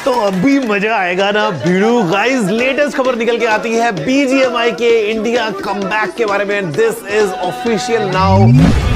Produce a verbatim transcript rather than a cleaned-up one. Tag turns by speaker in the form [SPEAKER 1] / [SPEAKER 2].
[SPEAKER 1] तो अभी मजा आएगा ना भिड़ू। गाइस लेटेस्ट खबर निकल के आती है बीजीएमआई के इंडिया कमबैक के बारे में। This is official now.